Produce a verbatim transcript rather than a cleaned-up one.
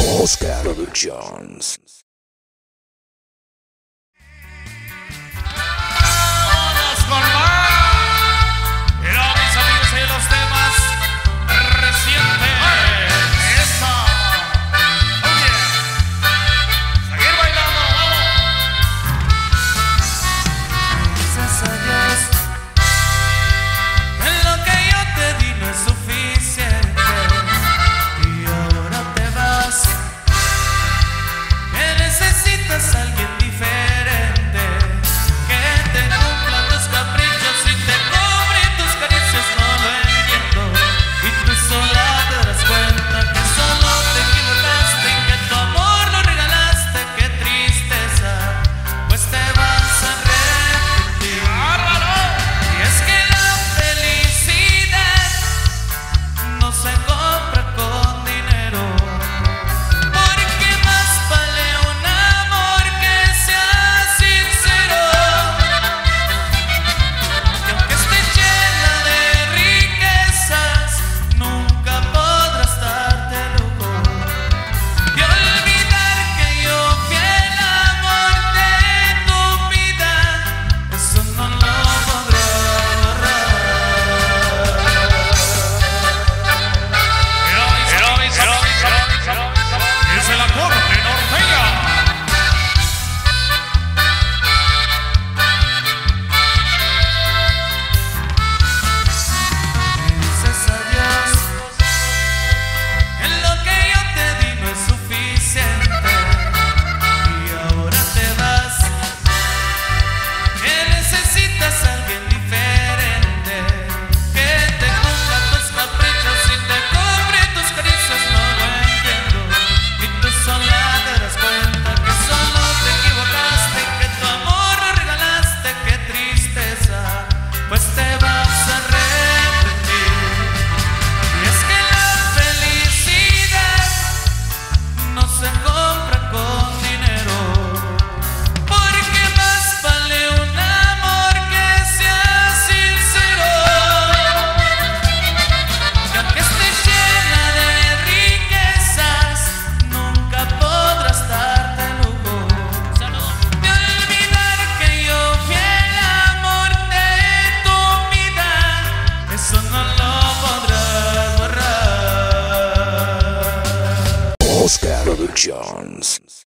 Oscar Productions. Vámonos con más. Pero mis amigos y los temas recientes. Eso. Muy bien. Seguir bailando, vamos. Gracias a Dios, en lo que yo te di no es suficiente y ahora te vas. Que necesitas a alguien diferente, que te cumpla tus caprichos y te cobre tus caricias. No lo entiendo y tú sola te das cuenta que solo te equivocaste y que tu amor lo regalaste. Qué tristeza, pues te vas a arrepentir. Y es que la felicidad no se compra con dinero, porque más vale un amor que sea sincero. Y aunque esté llena de riquezas, nunca podrás darte el lujo de olvidar que yo fui el amor de tu vida. Eso no lo podré borrar. Pero mis amigos, pero mis amigos, es el acorde norteño. Gracias a Dios, en lo que yo te di no es suficiente y ahora te vas. Que necesitas a alguien diferente, que te cumpla tus caprichos y te cobre tus caricias. No lo entiendo y tú sola te das cuenta que solo te equivocaste y que tu amor lo regalaste. Qué tristeza, pues te vas a arrepentir. Y es que la felicidad no se compra con dinero, porque más vale un amor que sea sincero. Y aunque estés llena de riquezas, nunca podrás darte el lujo de olvidar que yo fui el amor de tu vida. Eso no lo podrás borrar. Oscar Productions.